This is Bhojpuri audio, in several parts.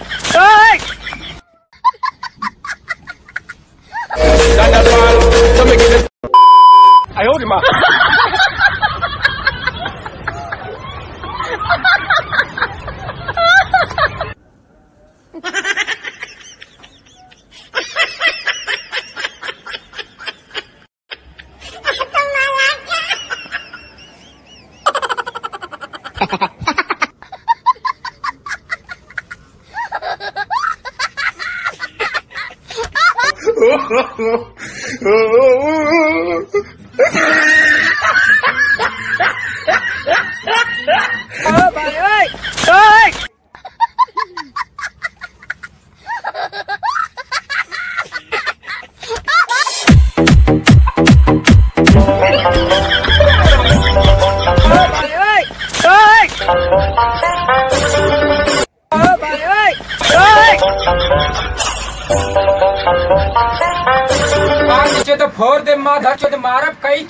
哎呦我的妈 Bạn ơi! Ơi! Bạn ơi! Ơi! Bạn ơi! Ơi! नीचे तो फोड़ दे माधा चोद मारब कई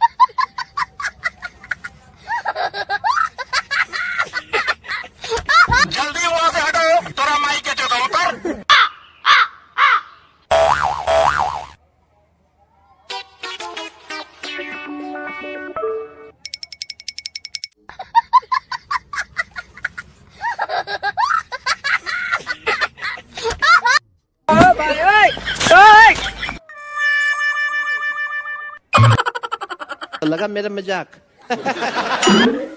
जल्दी वहां से हटो तोरा माई के चौका उतर Bạn ơi! Ơi! लगा मेरा मजाक